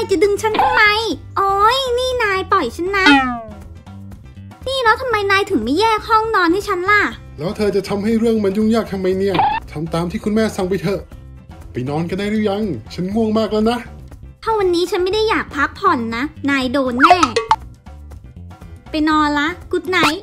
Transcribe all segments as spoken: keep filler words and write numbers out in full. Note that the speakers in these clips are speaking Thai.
จะดึงฉันทำไมโอ้ยนี่นายปล่อยฉันนะนี่แล้วทำไมนายถึงไม่แยกห้องนอนให้ฉันล่ะแล้วเธอจะทำให้เรื่องมันยุ่งยากทำไมเนี่ยทำตามที่คุณแม่สั่งไปเถอะไปนอนกันได้หรือยังฉันง่วงมากแล้วนะถ้าวันนี้ฉันไม่ได้อยากพักผ่อนนะนายโดนแน่ไปนอนละกุ๊ดไนท์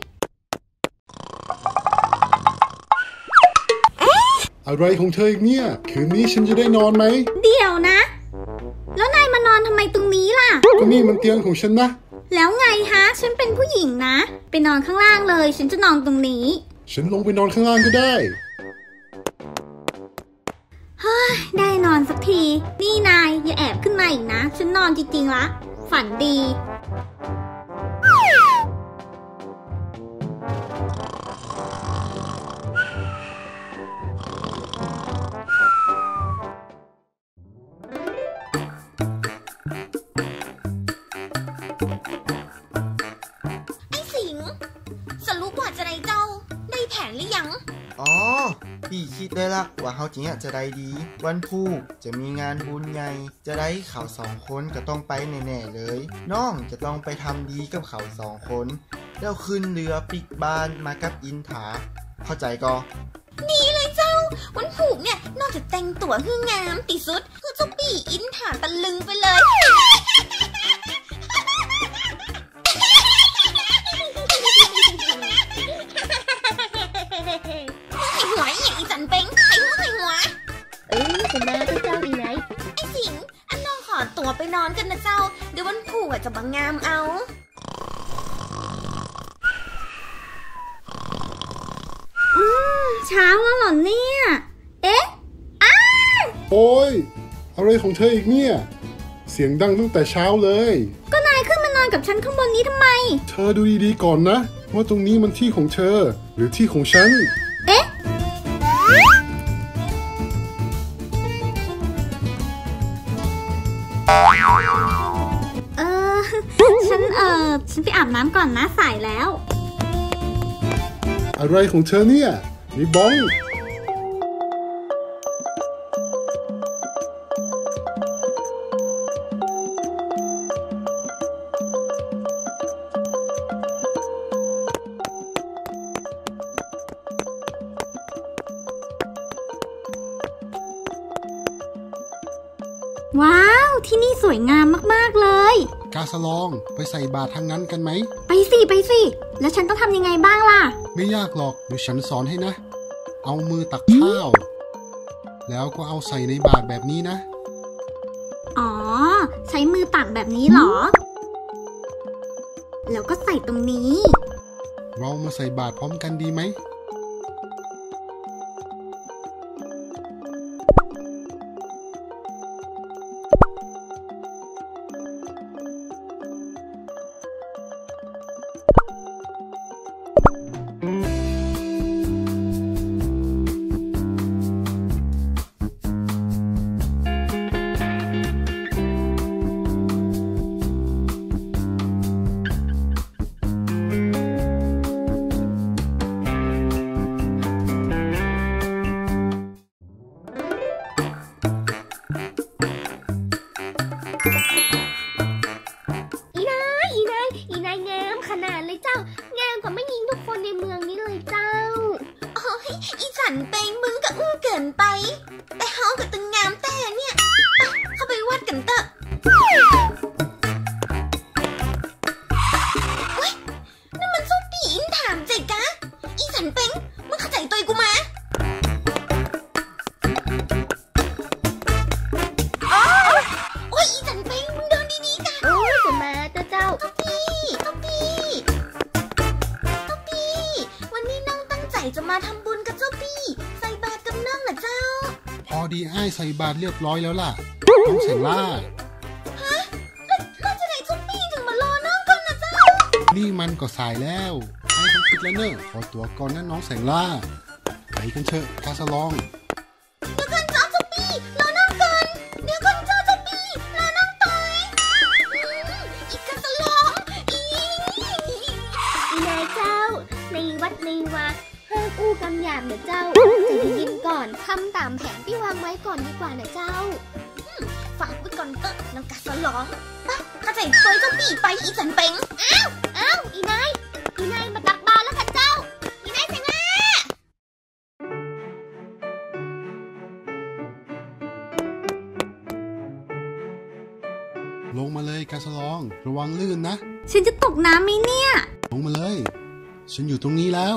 อะไรของเธออีกเนี่ยคืนนี้ฉันจะได้นอนไหมเดี๋ยวนะแล้วนายมานอนทำไมตรงนี้ล่ะก็นี่มันเตียงของฉันนะแล้วไงฮะฉันเป็นผู้หญิงนะไปนอนข้างล่างเลยฉันจะนอนตรงนี้ฉันลงไปนอนข้างล่างก็ได้เฮ้ยได้นอนสักทีนี่นายอย่าแอบขึ้นมาอีกนะฉันนอนจริงๆละฝันดีอ๋อพี่คิดได้ละว่าเขาจริงจะได้ดีวันพุธจะมีงานบุญใหญ่จะได้เขาสองคนก็ต้องไปแน่ๆเลยน้องจะต้องไปทำดีกับเขาสองคนแล้วขึ้นเรือปิกบ้านมากับอินถาเข้าใจก็ดีเลยเจ้าวันพุธเนี่ยนอกจากแต่งตัวคืองามติสุดคือเจ้าปี่อินถาตะลึงไปเลยหัวอย่างอีจันเป็งใครหัวใครหัวเออจะมาเจ้าอีไหนไอ้สิงอันน้องขอตัวไปนอนกันนะเจ้าเดี๋ยววันพุธจะบังงามเอาอืมเช้าแล้วเหรอเนี่ยเอ๊ะอ้าโอ้ยอะไรของเธออีกเนี่ยเสียงดังตั้งแต่เช้าเลยก็นายขึ้นมานอนกับฉันข้างบนนี้ทำไมเธอดูดีๆก่อนนะว่าตรงนี้มันที่ของเธอหรือที่ของฉันเอ๊ะเออฉันเออฉันไปอาบน้ำก่อนนะสายแล้วอะไรของเธอเนี่ยนี่บ้องว้าวที่นี่สวยงามมากๆเลยกาสลองไปใส่บาตรทางนั้นกันไหมไปสิไปสิแล้วฉันต้องทำยังไงบ้างล่ะไม่ยากหรอกเดี๋ยวฉันสอนให้นะเอามือตักข้าวแล้วก็เอาใส่ในบาตรแบบนี้นะอ๋อใช้มือตักแบบนี้เหรอแล้วก็ใส่ตรงนี้เรามาใส่บาตรพร้อมกันดีไหมอีนายอีนายอีนายงามขนาดเลยเจ้างามกว่าไม่ยิงทุกคนในเมืองนี้เลยเจ้าโอ้ยอีจันเป็งมึงก็อื้อเกินไปแต่เฮากับตึงงามแต่เนี่ยเข้าไปวัดกันเถอะเฮ้ยนั่นมันซุปปี้อินถามใจกะอีจันเป็งมึงเข้าใจตัวกูมาโอ้ยอีจันเป็งมึงเดินดีๆกะโอ้ยจะมาเจ้าเจ้าต๊อปปี้ต๊อปปี้ต๊อปปี้วันนี้น้องตั้งใจจะมาทำบุญกับเจ้าปี้ใส่บาตรกับน้องนะเจ้าพอดีอ้ายใส่บาตรเรียบร้อยแล้วล่ะน้องเสร็จล่าฮะแล้วจะไหนเจ้าปี้ถึงมารอน้องก่อนนะเจ้านี่มันก็สายแล้วให้ต้องปิดแล้วเนอะขอตัวก่อนนะน้องแสงล่าไปกันเถอะกาสลองเดี๋ยวก่อนเจ้าเจ้าปี้รอน้องก่อนเดี๋ยวก่อนเจ้าเจ้าปี้รอน้องต่อยอีกกาสลองอีอีนายเจ้าในวัดในวาห้ามอู้คำหยาบนะเจ้าจะได้ยินก่อนทำตามแผนที่วางไว้ก่อนดีกว่านะเจ้าฝากไว้ก่อนเตอะนางกาสลองปะข้าใจตัวเจ้าปีไปอีจันเป็งอ้าวอ้าวอีนายอีนายมาตักบาตรแล้วค่ะเจ้าอีนายแสงล่าลงมาเลยกาสลองระวังลื่นนะฉันจะตกน้ำไหมเนี่ยลงมาเลยฉันอยู่ตรงนี้แล้ว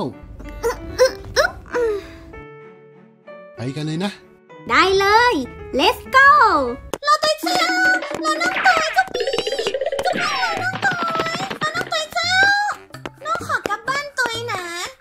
ไปกันเลยนะได้เลย let's go เราตัวเจ้าเราน้องตัวเจ้าปีเจ้าปีเราน้องตัวเราน้องตัวเจ้าน้องขอกลับบ้านตัวนะ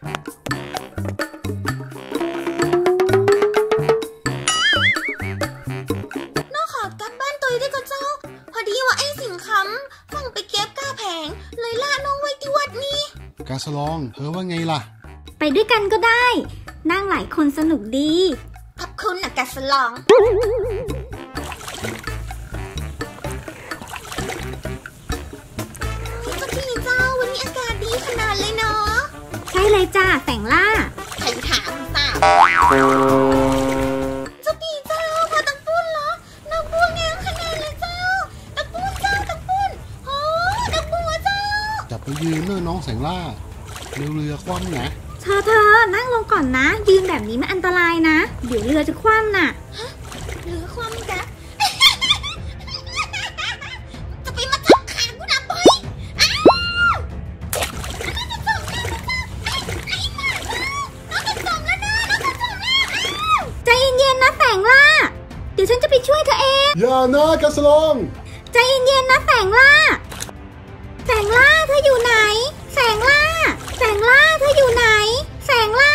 น้องขอกลับบ้านตัวได้ก็เจ้าพอดีว่าไอ้สิงคำฟังไปเก็บก้าแผงเลยล่าน้องไว้ที่วัดนี้กาสลองเธอว่าไงล่ะไปด้วยกันก็ได้นั่งหลายคนสนุกดีขอบคุณนะกาสลองพี่เจ้าพี่เจ้าวันนี้อากาศดีขนาดเลยเนาะใช่เลยจ้าแสงล่าใครถามเปล่าเจ้าพี่เจ้าพอตังปุ้นเหรอตังปุ้นงามขนาดเลยเจ้าตังปุ้นเจ้าตังปุ้นโอ้ตังปุ้นเจ้าจับไปยืนเมื่อน้องแสงล่าเรือเรือคว่ำนะเธอเธอนั่งลงก่อนนะยืนแบบนี้มันอันตรายนะเดี๋ยวเรือจะคว่ำน่ะฮะเรือคว่ำจ้ะจะไปมาจับขากูนะบอยอ้าวน้องจะจมแล้วนะไอ้ไอ้หมาเจ้าน้องจะจมแล้วนะน้องจะจมแล้วอ้าวใจเย็นๆนะแสงล่าเดี๋ยวฉันจะไปช่วยเธอเองอย่านะกาสลองใจเย็นๆนะแสงล่าแสงล่าเธออยู่ไหนแสงล่าแสงล่าเธออยู่ไหนแสงล่า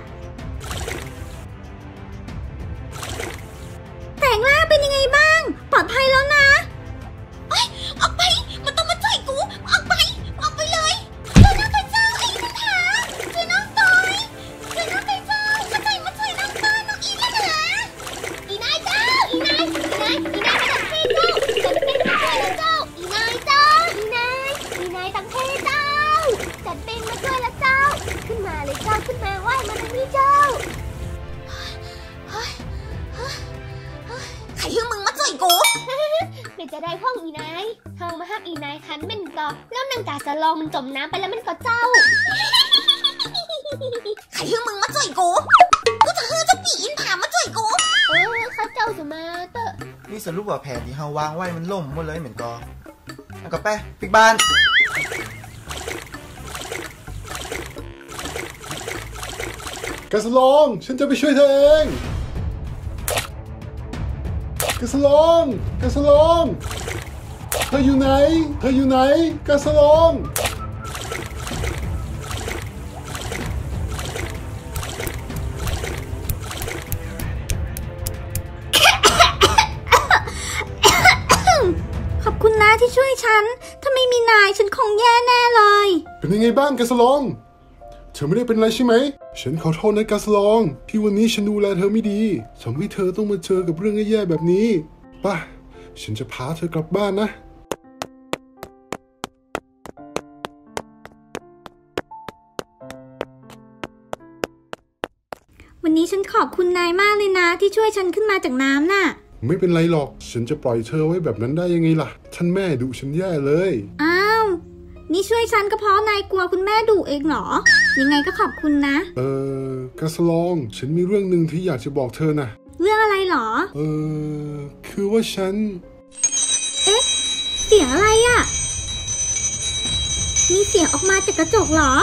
แสงล่าเป็นยังไงบ้างปลอดภัยแล้วนะเอ้ยออกไปมันต้องมาช่วยกูออกไปออกไปเลยเจ้าน้องไปเจ้าไอ้ปัญหาเจ้าน้องตอยเจ้าน้องไปเจ้ามาช่วยมาช่วยน้องตอยน้องอีปัญหาอีนายเจ้าอีนายอีนายอีนายมาตักเทเจ้าฉันเป็นมาช่วยแล้วเจ้าอีนายเจ้าอีนายอีนายตักเทเจ้าฉันเป็นมาช่วยแล้วเจ้าขึ้นมาเลยเจ้าขึ้นมาไหว้มาทางนี้เจ้าใครให้มึงมาช่วยกูเดี๋ยวจะได้ห้องอีนายเฮามาฮักอีนายคันเป็นก่อแล้วนางกาสลองมันจมน้ำไปแล้วมันก็เจ้าใครให้มึงมาช่วยกูกูจะเฮือจะปีอินผามาช่วยกูเออข้าเจ้าจะมาเตอะนี่สรุปว่าแผนที่เฮาวางไว้มันล่มหมดเลยเหมือนก่อแล้วก็ไปปิกบ้านกาสลองฉันจะไปช่วยเธอเองกาสลองกาสลองเธออยู่ไหนเธออยู่ไหนกาสลองขอบคุณนะที่ช่วยฉันถ้าไม่มีนายฉันคงแย่แน่เลยเป็นยังไงบ้างกาสลองเธอไม่ได้เป็นไรใช่ไหมฉันขอโทษนะกาสลองที่วันนี้ฉันดูแลเธอไม่ดีทำให้เธอต้องมาเจอกับเรื่องแย่ๆแบบนี้ป่ะฉันจะพาเธอกลับบ้านนะวันนี้ฉันขอบคุณนายมากเลยนะที่ช่วยฉันขึ้นมาจากน้ำน่ะไม่เป็นไรหรอกฉันจะปล่อยเธอไว้แบบนั้นได้ยังไงล่ะท่านแม่ดุฉันแย่เลยอ้าวนี่ช่วยฉันก็เพราะนายกลัวคุณแม่ดุเองเหรอยังไงก็ขอบคุณนะเออกาสลองฉันมีเรื่องหนึ่งที่อยากจะบอกเธอนะเรื่องอะไรเหรอเออคือว่าฉันเอ๊ะเสียงอะไรอ่ะมีเสียงออกมาจากกระจกเหรอ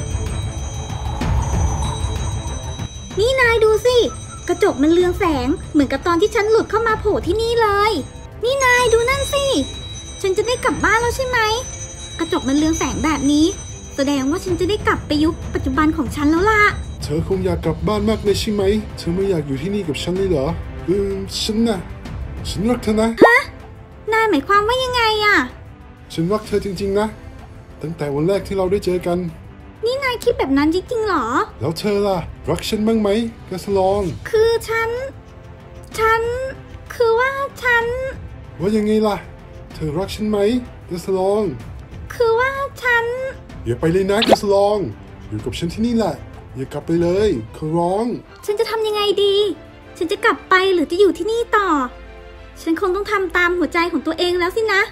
นี่นายดูสิกระจกมันเรืองแสงเหมือนกับตอนที่ฉันหลุดเข้ามาโผล่ที่นี่เลยนี่นายดูนั่นสิฉันจะได้กลับบ้านแล้วใช่ไหมกระจกมันเรืองแสงแบบนี้แสดงว่าฉันจะได้กลับไปยุคปัจจุบันของฉันแล้วล่ะเธอคงอยากกลับบ้านมากเลยใช่ไหมเธอไม่อยากอยู่ที่นี่กับฉันเลยเหรอเออฉันน่ะฉันรักเธอนะฮะนายหมายความว่ายังไงอ่ะฉันรักเธอจริงๆนะตั้งแต่วันแรกที่เราได้เจอกันนี่นายคิดแบบนั้นจริงๆหรอแล้วเธอล่ะรักฉันบ้างไหมกาสลองคือฉันฉันคือว่าฉันว่ายังไงล่ะเธอรักฉันไหมกาสลองคือว่าฉันอย่าไปเลยนะกาสลองอยู่กับฉันที่นี่แหละอย่ากลับไปเลยขอร้องฉันจะทำยังไงดีฉันจะกลับไปหรือจะอยู่ที่นี่ต่อฉันคงต้องทำตามหัวใจของตัวเองแล้วสินะ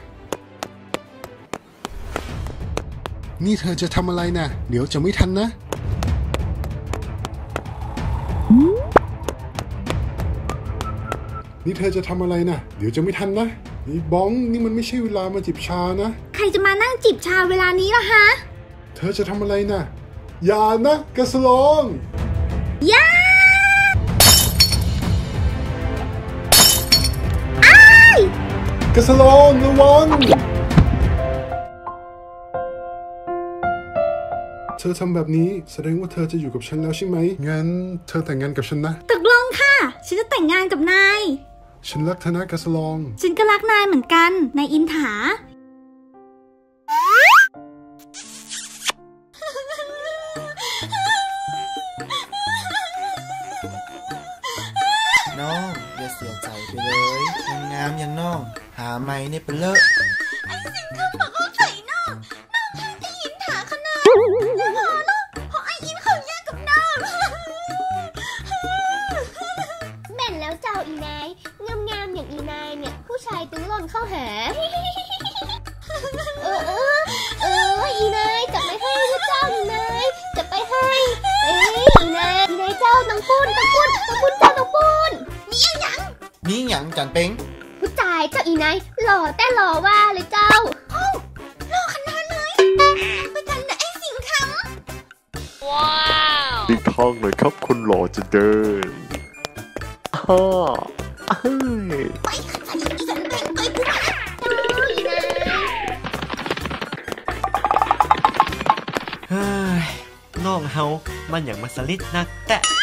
นี่เธอจะทำอะไรนะเดี๋ยวจะไม่ทันนะนี่เธอจะทำอะไรนะเดี๋ยวจะไม่ทันนะนี่บ้องนี่มันไม่ใช่เวลามาจิบชานะใครจะมานั่งจิบชาเวลานี้ล่ะฮะเธอจะทำอะไรนะอย่านะกระสลองย่ากระสลองระวังเธอทำแบบนี้แสดงว่าเธอจะอยู่กับฉันแล้วใช่ไหมงั้นเธอแต่งงานกับฉันนะตกลงค่ะฉันจะแต่งงานกับนายฉันรักเธอนะกระสลองฉันก็รักนายเหมือนกันนายอินถาน้องอย่าเสียใจไปเลยงามๆอย่างน้องหาไม่เนี่ยเป็นเลิศไอ้สิงคำบอกเขาใส่น้องน้องทางที่อินถาขนาดพอแล้วพอไอ้อินเขาแยกกับน้องแม่นแล้วเจ้าอีนายงามๆอย่างอีนายเนี่ยผู้ชายตึงหล่นเข้าหา เออเออเอออีนายจะไปให้นะเจ้าอีนายจะไปให้เอ้ยอีนายอีนายเจ้าต้องพูนต้องพูนต้องพูนเจ้าต้องพูนมีอะไรยังมีหยังจันเป็งผู้ชายเจ้าอีนายหล่อแต่หล่อว่าเลยเจ้าโอ้หล่อขนาดเลยไปกันนะไอ้สิงคำว้าวหลีกทางหน่อยครับคนหล่อจะเดินฮ่าเฮ้ยไปขัดอีสันแบ่งไปกูมาอีนายเฮ้ยน้องเฮามันอย่างมาสลิดนักแตะ